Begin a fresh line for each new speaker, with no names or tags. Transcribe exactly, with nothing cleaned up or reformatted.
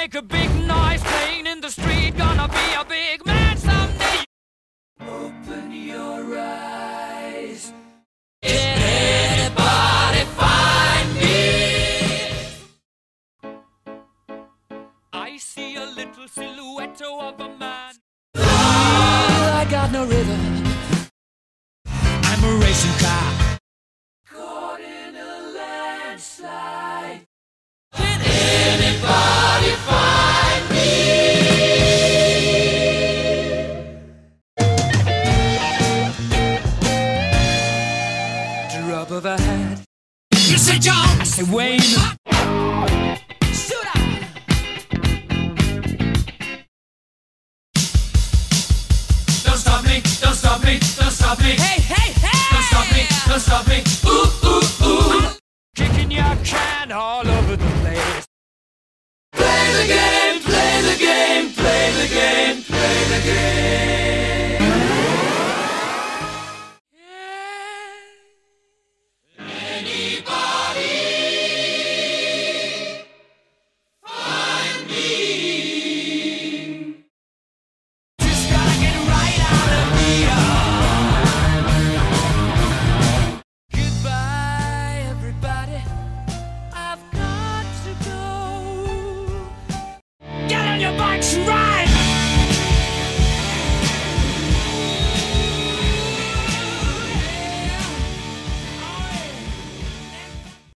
make a big noise playing in the street. Gonna be a big man someday. Open your eyes. Can anybody find me? I see a little silhouette of a man. Oh, I got no rhythm. I'm a racing car. Caught in a landslide. Can anybody find me? Drop of a hat. You say John, I say Wayne. Shoot out. Don't stop me, don't stop me, don't stop me. Hey, hey, hey! Don't stop me, don't stop me. Ooh, ooh, ooh. Kicking your can all over the place. Play the game, play the game, play the game, play the game. Anybody find me? Just gotta get right out of here. Goodbye, everybody. I've got to go. Get on your bikes and ride.